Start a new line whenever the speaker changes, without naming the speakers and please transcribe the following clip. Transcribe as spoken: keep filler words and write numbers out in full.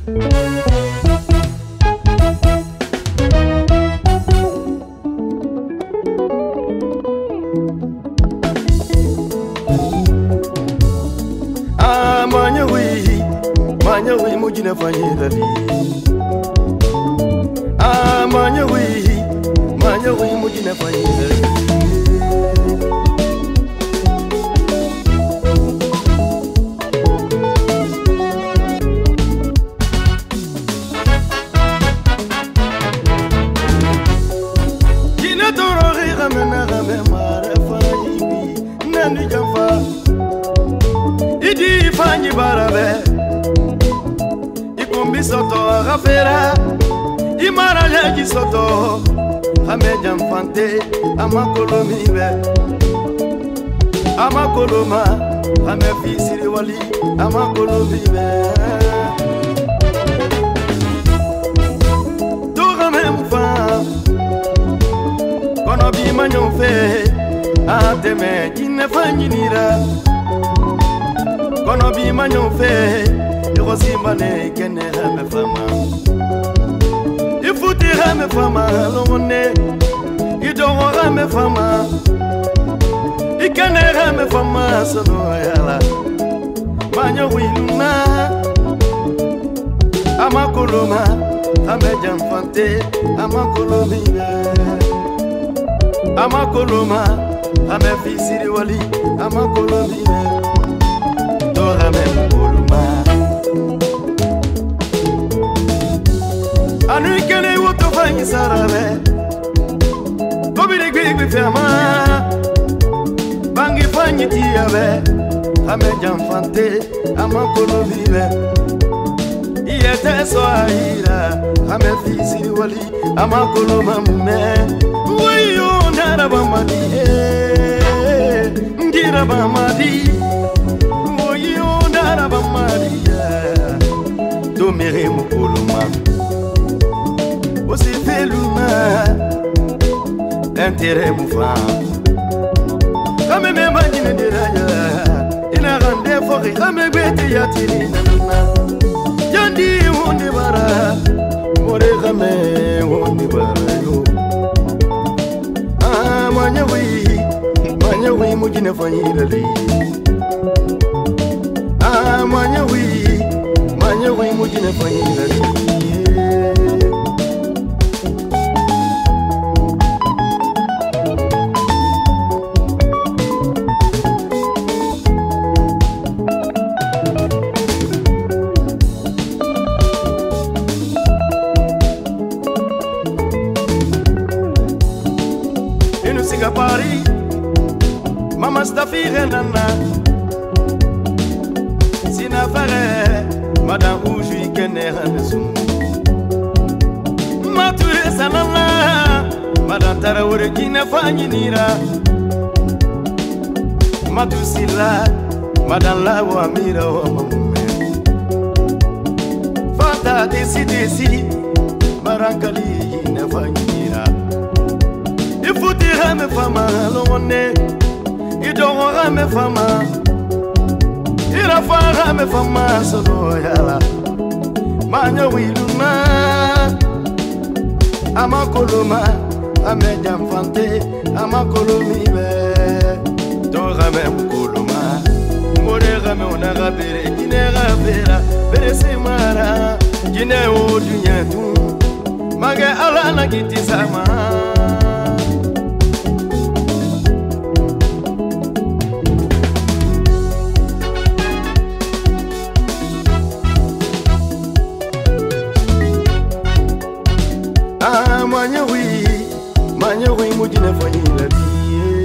Ah, manya wi, manya wi mujina fanyidali. Ah, manya wi, manya wi mujina fanyidali. Jina torori ramena ramema refayibi nani jamfa. Idi fanyi barabe Ikumbi soto agafera Imara yaji soto Hameja mfante Amakolo mibe Amakolo ma Hamefisiri wali Amakolo mibe Tugame mfa Kono bima nyomfe Ateme jine fanyi nira Kono bi manyo fe Ego simba ne kene hame fama Ifuti hame fama Lomone Idongo hame fama Ikene hame fama Sono yala Manyo wiluna Ama koloma Hame jamfante Ama kolomine Ama koloma Hame fisiri wali Ama kolomine Ramem Koloma Anu ikele woto fanyi sarabe Kobiri gwi fema Bangi fanyi tiyabe Hame jamfante Ama kolobibe Iyete so ahira Hame fisiri wali Ama koloma mume Uyo naraba madi Ndiraba madi Araba Maria Do mere mukuluma Osi feluma Intere mufa Kame me magine diraya Ina rande fori Kame gwete yatiri nanana Yandi hundi bara More kame hundi bara yo Ah manya wi Manya wi mujine fanyirali Ah, manya wi, manya wi mujine fanyidali. Inu siga pari, mama stafire nana. Sina fare, madame Oujoui kene hanesum. Mature sanala, madame Tarawore kine fanyi nira. Matusila, madame Lawa mira wa mamume. Fata desi desi, marankali kine fanyi nira. Ifuti hame fama lone, idongo hame fama. Ira fara me fama sono yala Manya wiluna Ama koloma Ame jamfante Ama kolomi be Tora me mkoloma More game onaga bere Jine gavera Bere semara Jine o dunya tu Mage ala na kiti sama Ah, manya wi, manya wi mujine fanyila biye.